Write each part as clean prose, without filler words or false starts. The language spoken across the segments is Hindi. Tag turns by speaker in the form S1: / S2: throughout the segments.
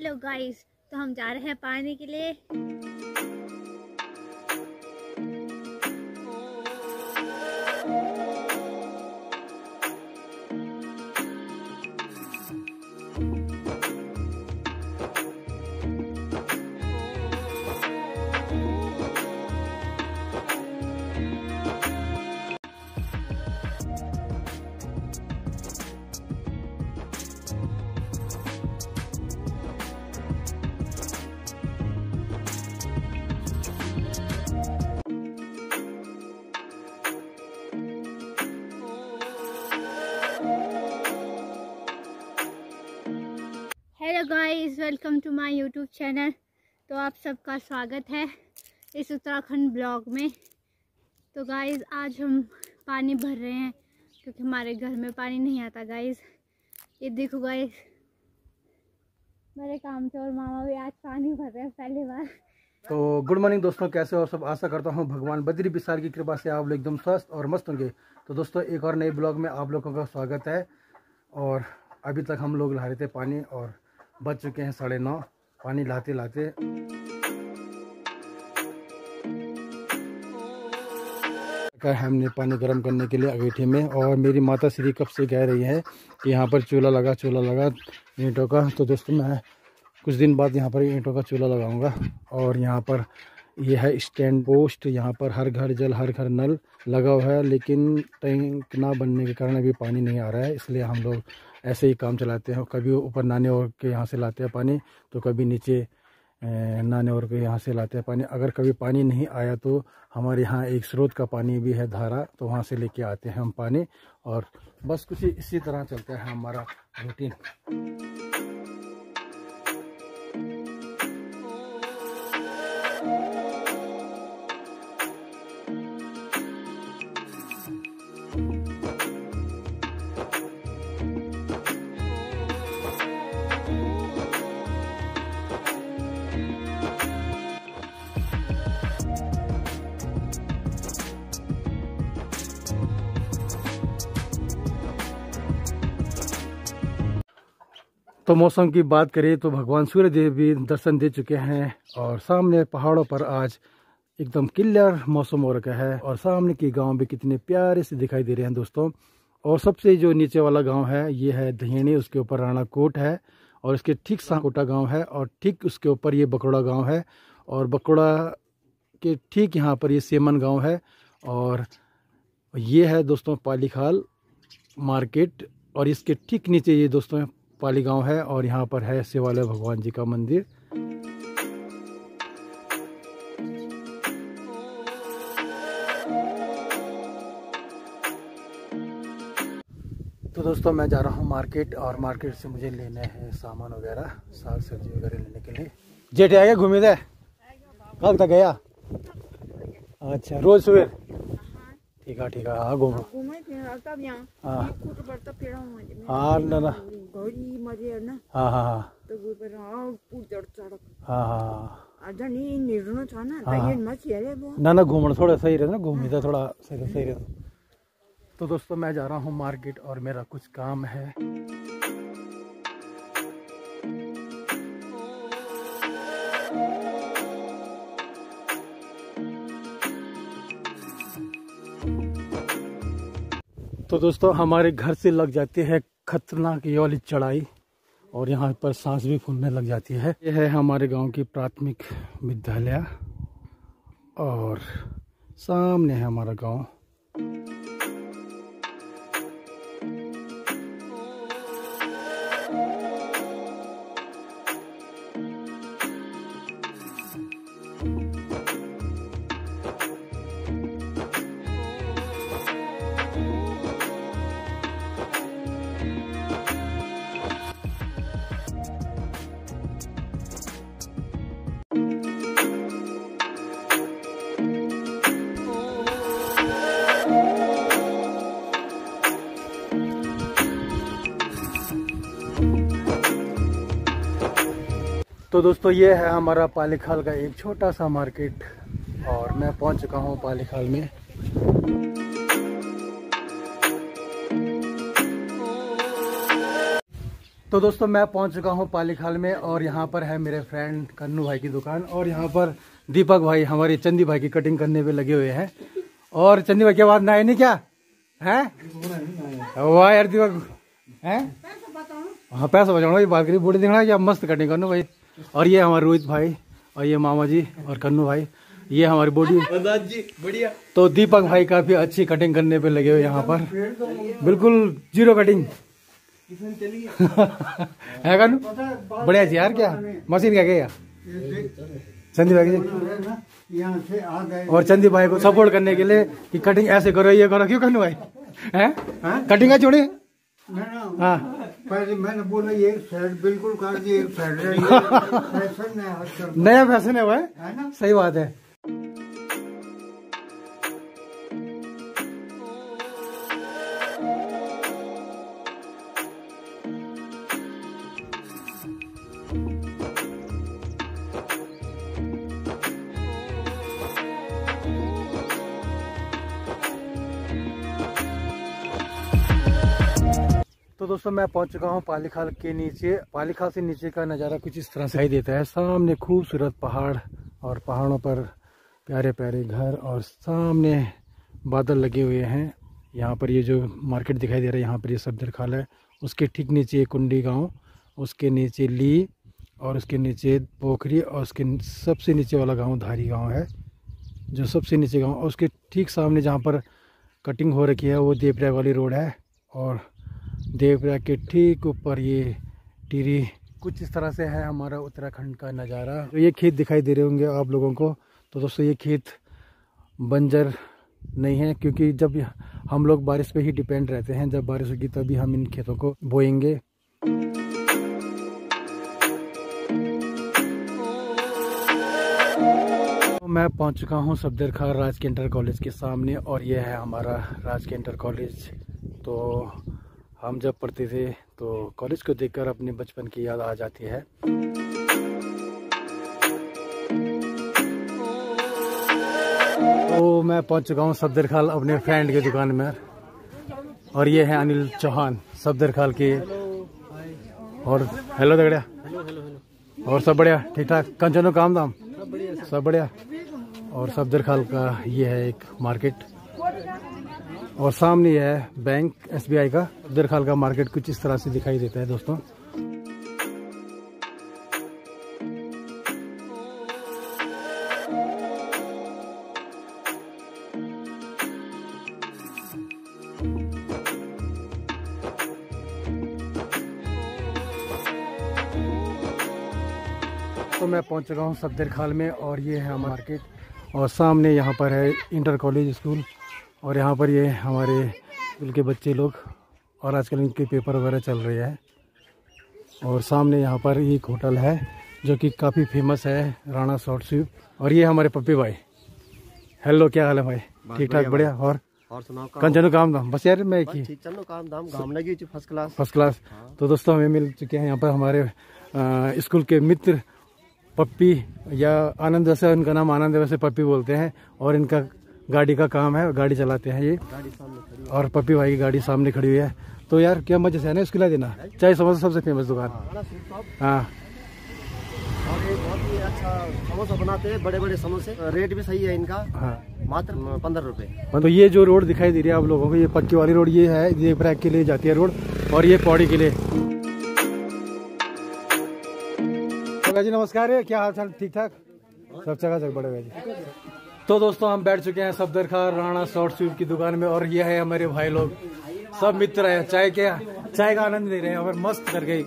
S1: हेलो गाइस, तो हम जा रहे हैं पानी के लिए। Hello guys, welcome to my YouTube channel. तो आप सबका स्वागत है इस उत्तराखंड ब्लॉग में। तो गाइस आज हम पानी भर रहे हैं क्योंकि हमारे घर में पानी नहीं आता गाइस। ये देखो गाइस, मेरे काम से और मामा भी आज पानी भर रहे हैं पहली बार।
S2: तो गुड मॉर्निंग दोस्तों, कैसे हो सब। आशा करता हूँ भगवान बद्री विशाल की कृपा से आप लोग एकदम स्वस्थ और मस्त होंगे। तो दोस्तों एक और नए ब्लॉग में आप लोगों का स्वागत है। और अभी तक हम लोग ला रहे थे पानी और बज चुके हैं 9:30 पानी लाते लाते। हमने पानी गर्म करने के लिए अगेठी में, और मेरी माता श्री कब से कह रही है कि यहाँ पर चूल्हा लगा ईंटों का। तो दोस्तों मैं कुछ दिन बाद यहाँ पर ईंटों का चूल्हा लगाऊंगा। और यहाँ पर यह है स्टैंड पोस्ट। यहाँ पर हर घर जल हर घर नल लगा हुआ है, लेकिन टैंक ना बनने के कारण अभी पानी नहीं आ रहा है। इसलिए हम लोग ऐसे ही काम चलाते हैं। कभी ऊपर नाने और के यहाँ से लाते हैं पानी, तो कभी नीचे नाने और के यहाँ से लाते हैं पानी। अगर कभी पानी नहीं आया तो हमारे यहाँ एक स्रोत का पानी भी है, धारा, तो वहाँ से लेके आते हैं हम पानी। और बस कुछ इसी तरह चलता है हमारा रूटीन। तो मौसम की बात करें तो भगवान सूर्य देव भी दर्शन दे चुके हैं। और सामने पहाड़ों पर आज एकदम क्लियर मौसम हो रखा है। और सामने के गांव भी कितने प्यारे से दिखाई दे रहे हैं दोस्तों। और सबसे जो नीचे वाला गांव है ये है दहेणी, उसके ऊपर राणाकोट है, और इसके ठीक साकोटा गांव है, और ठीक उसके ऊपर ये बकौड़ा गांव है, और बकौड़ा के ठीक यहाँ पर ये सेमन गाँव है। और ये है दोस्तों पालीखाल मार्केट, और इसके ठीक नीचे ये दोस्तों पाली गांव है। और यहाँ पर है शिवालय भगवान जी का मंदिर। तो दोस्तों मैं जा रहा हूँ मार्केट, और मार्केट से मुझे लेने हैं सामान वगैरह, साग सब्जी वगैरह लेने के लिए। जेठ आ गया घूमे थे, कब तक गया? अच्छा, रोज सुबह? ठीक है हाँ घूमो। हाँ ना घूमना थोड़ा सही रहता, घूमी तो थोड़ा सही रहता। तो दोस्तों मैं जा रहा हूँ मार्केट और मेरा कुछ काम है। तो दोस्तों हमारे घर से लग जाती है खतरनाक ये वाली चढ़ाई, और यहाँ पर सांस भी फूलने लग जाती है। यह है हमारे गांव की प्राथमिक विद्यालय, और सामने है हमारा गांव। तो दोस्तों ये है हमारा पालीखाल का एक छोटा सा मार्केट, और मैं पहुंच चुका हूं पालीखाल में। तो दोस्तों मैं पहुंच चुका हूं पालीखाल में और यहाँ पर है मेरे फ्रेंड कन्नू भाई की दुकान और यहाँ पर दीपक भाई हमारे चंदी भाई की कटिंग करने पे लगे हुए हैं। और चंदी भाई क्या बात ना है नहीं क्या है? वाह यार दीपक है, हाँ पैसा बचाना ये बात करी बूढ़ी दिखना क्या मस्त कटिंग कन्नू भाई। और ये हमारे रोहित भाई और ये मामा जी और कन्नू भाई, ये हमारी बॉडी जी बढ़िया। तो दीपक भाई काफी अच्छी कटिंग करने पे लगे हुए यहाँ पर, बिल्कुल जीरो कटिंग है कन्नू बढ़िया जी यार। क्या मशीन क्या गया चंदी भाई जी और चंदी भाई को सपोर्ट करने के लिए कि कटिंग ऐसे करो ये करो, क्यों कन्नू भाई है कटिंग है छोड़े। हाँ
S3: पहले मैंने बोला ये साइड बिल्कुल काट दी, एक साइड फैशन है,
S2: नया फैशन है भाई, है ना? सही बात है। तो दोस्तों मैं पहुंच चुका हूं पालीखाल के नीचे। पालीखाल से नीचे का नज़ारा कुछ इस तरह से ही देता है। सामने खूबसूरत पहाड़ और पहाड़ों पर प्यारे प्यारे घर और सामने बादल लगे हुए हैं। यहाँ पर ये जो मार्केट दिखाई दे रहा है यहाँ पर ये सफदरखाल है, उसके ठीक नीचे कुंडी गांव, उसके नीचे ली और उसके नीचे पोखरी और उसके सबसे नीचे वाला गाँव धारी गाँव है जो सबसे नीचे गाँव। और उसके ठीक सामने जहाँ पर कटिंग हो रखी है वो देवप्रयाग वाली रोड है और देवप्रयाग के ठीक ऊपर ये टिहरी। कुछ इस तरह से है हमारा उत्तराखंड का नज़ारा। तो ये खेत दिखाई दे रहे होंगे आप लोगों को। तो दोस्तों ये खेत बंजर नहीं है क्योंकि जब हम लोग बारिश पे ही डिपेंड रहते हैं, जब बारिश होगी तभी हम इन खेतों को बोएंगे। तो मैं पहुंच चुका हूं सफदरखाल राजकीय इंटर कॉलेज के सामने और ये है हमारा राजकीय इंटर कॉलेज। तो हम जब पढ़ते थे तो कॉलेज को देखकर अपने बचपन की याद आ जाती है। तो मैं पहुंच चुका हूं सफदरखाल अपने फ्रेंड की दुकान में और ये है अनिल चौहान सफदरखाल के। और हेलो दगड़िया, और सब बढ़िया ठीक ठाक, कंचनो काम दाम सब बढ़िया। और सफदरखाल का ये है एक मार्केट और सामने है बैंक SBI का। सफदरखाल का मार्केट कुछ इस तरह से दिखाई देता है दोस्तों। तो मैं पहुंच चुका हूं सफदरखाल में और ये है हमारा मार्केट और सामने यहाँ पर है इंटर कॉलेज स्कूल और यहाँ पर ये हमारे स्कूल के बच्चे लोग और आजकल इनके पेपर वगैरह चल रहे हैं। और सामने यहाँ पर एक होटल है जो कि काफ़ी फेमस है, राणा शॉर्ट स्वीप। और ये हमारे पप्पी भाई। हेलो क्या हाल है भाई? ठीक ठाक बढ़िया। और
S3: सुनाओ
S2: कंचनो काम दाम बस यार मैं की
S3: चलो काम दाम गाम लगी फर्स्ट क्लास
S2: फर्स्ट क्लास। तो दोस्तों हमें मिल चुके हैं यहाँ पर हमारे स्कूल के मित्र पप्पी या आनंद, वैसे उनका नाम आनंद है, वैसे पप्पी बोलते हैं। और इनका गाड़ी का काम है, गाड़ी चलाते हैं ये। और पप्पी भाई की गाड़ी सामने खड़ी हुई है। तो यार क्या मजे से है ना इसको ला देना चाय समोसा सबसे फेमस दुकान। हाँ
S3: और ये बहुत ही अच्छा समोसा बनाते हैं, बड़े बड़े समोसे, रेट भी सही है इनका। हाँ मात्र 15 रुपए।
S2: तो ये जो रोड दिखाई दे रही है आप लोगों को, ये पक्की वाली रोड ये है, देवप्रयाग के लिए जाती है रोड और ये पौड़ी के लिए। जी नमस्कार, क्या हाल चाल? ठीक ठाक सब जगह बड़े भाई जी। तो दोस्तों हम बैठ चुके हैं सफदरखाल राणा शॉर्ट स्वीप की दुकान में और ये है हमारे भाई लोग, सब मित्र हैं, चाय का आनंद ले रहे हैं और मस्त कर गई।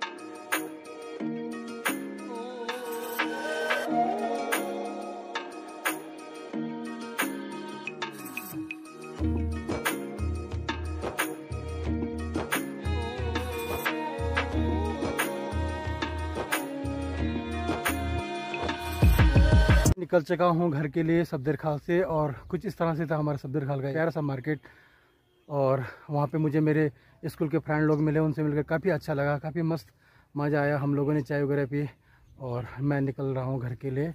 S2: निकल चुका हूँ घर के लिए सफदरखाल से और कुछ इस तरह से था हमारा सफदरखाल का प्यारा सा मार्केट। और वहाँ पे मुझे मेरे स्कूल के फ्रेंड लोग मिले, उनसे मिलकर काफ़ी अच्छा लगा, काफ़ी मस्त मज़ा आया। हम लोगों ने चाय वगैरह पी और मैं निकल रहा हूँ घर के लिए।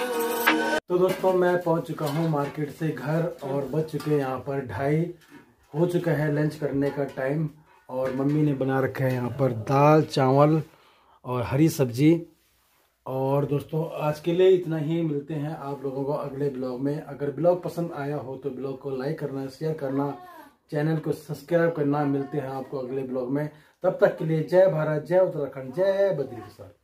S2: तो दोस्तों मैं पहुँच चुका हूँ मार्केट से घर और बज चुके हैं यहाँ पर 2:30 हो चुका है लंच करने का टाइम और मम्मी ने बना रखा है यहाँ पर दाल चावल और हरी सब्जी। और दोस्तों आज के लिए इतना ही, मिलते हैं आप लोगों को अगले ब्लॉग में। अगर ब्लॉग पसंद आया हो तो ब्लॉग को लाइक करना, शेयर करना, चैनल को सब्सक्राइब करना। मिलते हैं आपको अगले ब्लॉग में, तब तक के लिए जय भारत, जय उत्तराखंड, जय बद्री प्रसाद।